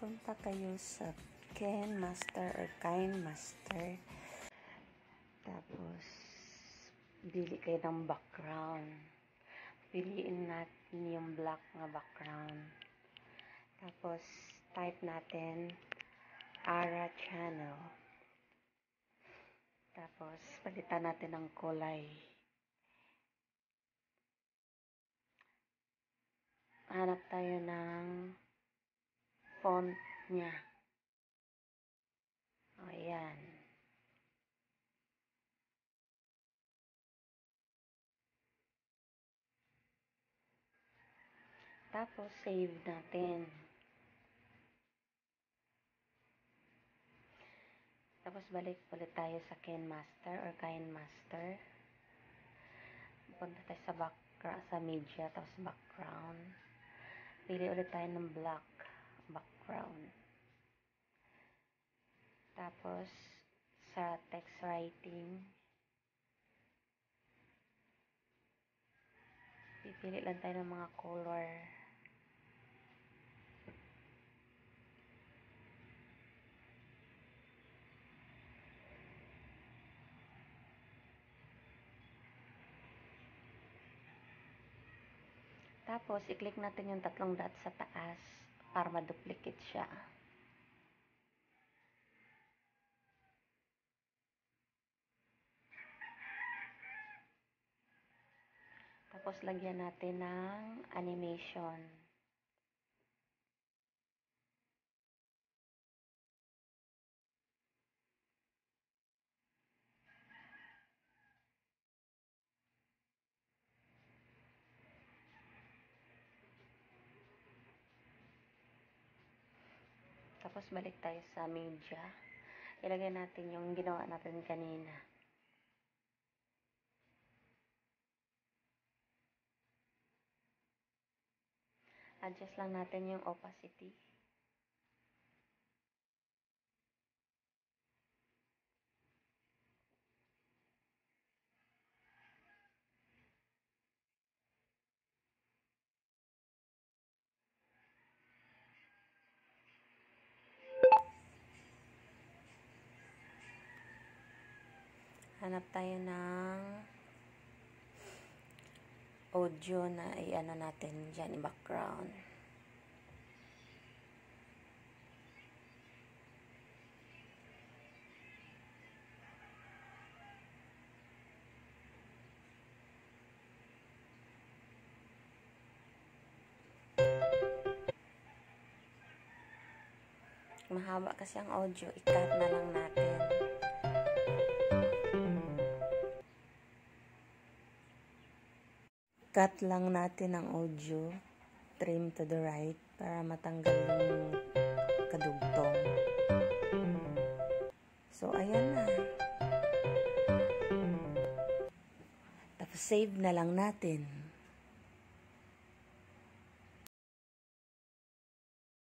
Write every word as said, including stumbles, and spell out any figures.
punta kayo sa Ken Master or Kine Master. Tapos, bili kayo ng background. Piliin natin yung black na background. Tapos, type natin Ara Channel. Tapos, palitan natin ng kulay. Hanap tayo ng font niya. O, ayan. Tapos, save natin. Tapos, balik ulit tayo sa Ken Master or Kine Master. Punta tayo sa background, sa media, tapos background. Pili ulit tayo ng black background. Tapos, sa text writing, pipili lang tayo ng mga color. Tapos, i-click natin yung tatlong dots sa taas para ma-duplicate siya. Tapos, lagyan natin ng animation. Tapos, balik tayo sa media. Ilagay natin yung ginawa natin kanina. Adjust lang natin yung opacity. Hanap tayo ng audio na i-ano natin dyan, i-background. Mahaba kasi ang audio, i-cut na lang natin. Cut lang natin ang audio, trim to the right para matanggal yung kadugtong. So, ayan na. Tapos, save na lang natin.